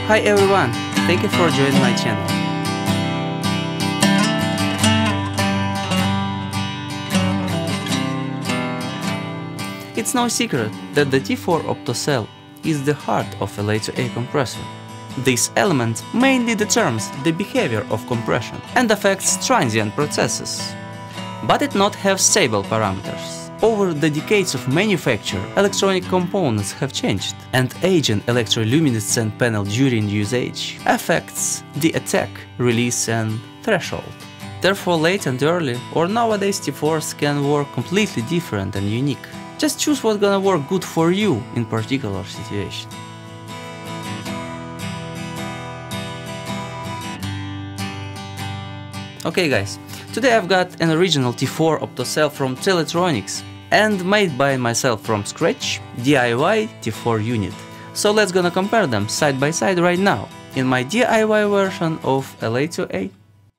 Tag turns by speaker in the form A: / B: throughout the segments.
A: Hi everyone, thank you for joining my channel. It's no secret that the T4 optocell is the heart of LA-2A compressor. This element mainly determines the behavior of compression and affects transient processes, but it not have stable parameters. Over the decades of manufacture, electronic components have changed, and aging electroluminescent panel during usage affects the attack, release and threshold. Therefore, late and early or nowadays T4s can work completely different and unique. Just choose what's gonna work good for you in particular situation. Okay guys, today I've got an original T4 optocell from Teletronix and made by myself from scratch, DIY T4 unit. So let's gonna compare them side by side right now in my DIY version of LA-2A.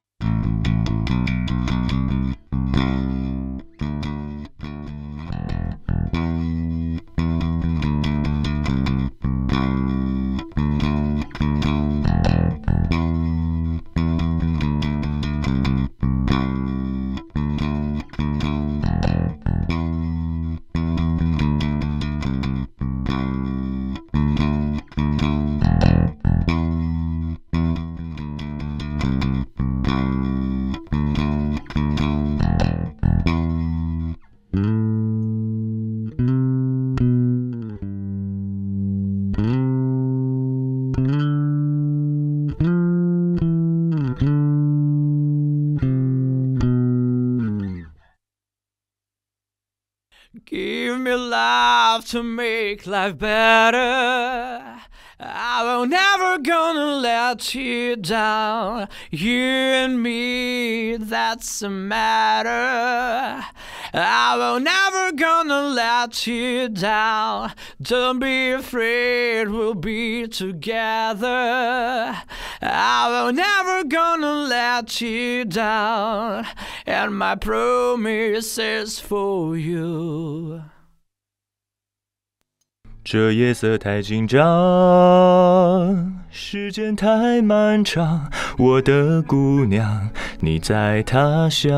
B: Give me love to make life better. I will never gonna let you down. You and me, that's the matter. I will never gonna let you down. Don't be afraid, we'll be together. I will never gonna let you down. And my promise is for you.
C: 这夜色太紧张，时间太漫长，我的姑娘，你在他乡，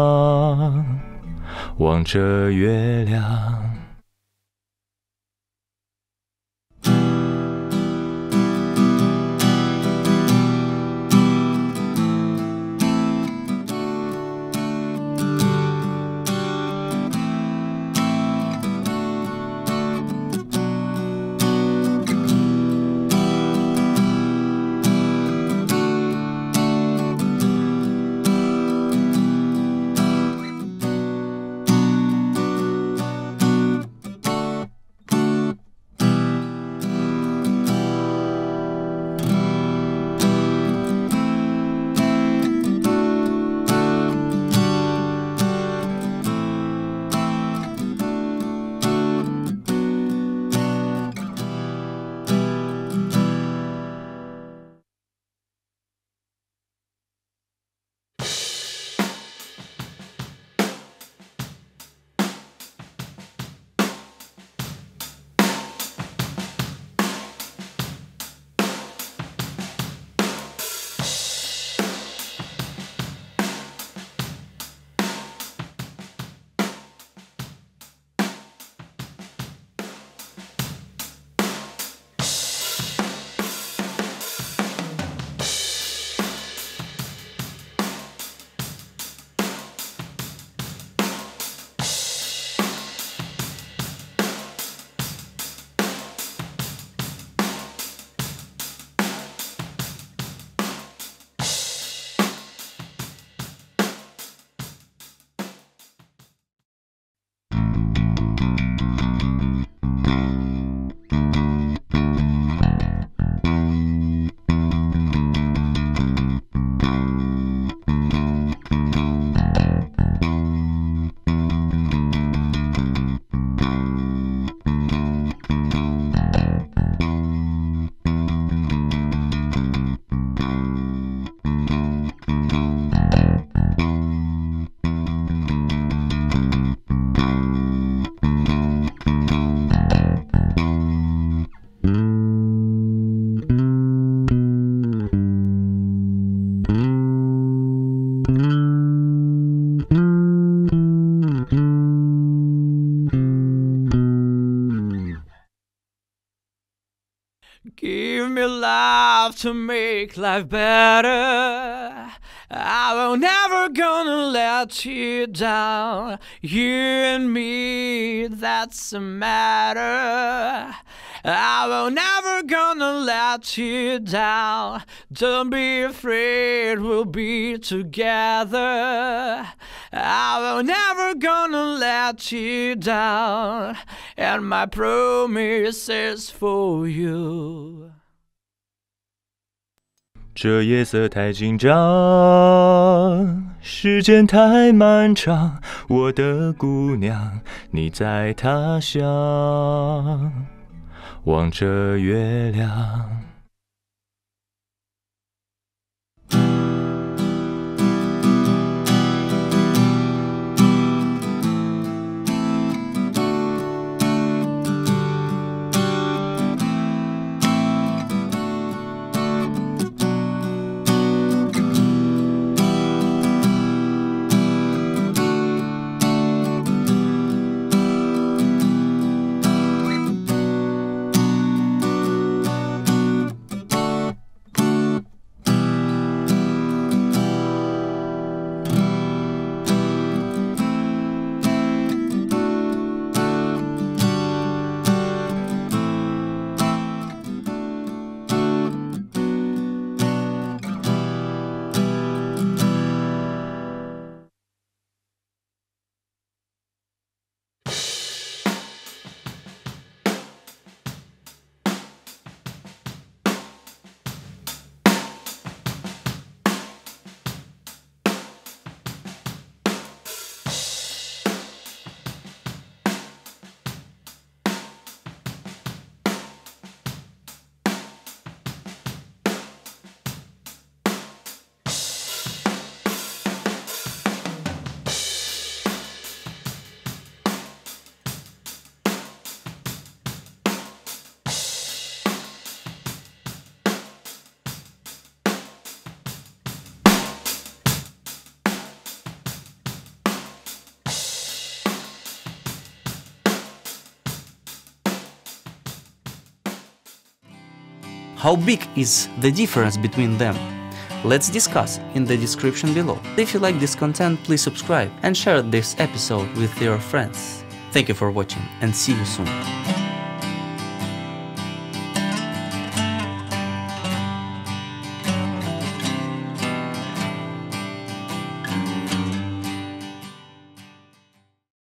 C: 望着月亮。
B: love to make life better. I will never gonna let you down. You and me, that's the matter. I will never gonna let you down. Don't be afraid, we'll be together. I will never gonna let you down. And my promise is for you.
C: 这夜色太紧张，时间太漫长，我的姑娘，你在他乡，望着月亮。
A: How big is the difference between them? Let's discuss in the description below. If you like this content, please subscribe and share this episode with your friends. Thank you for watching and see you soon.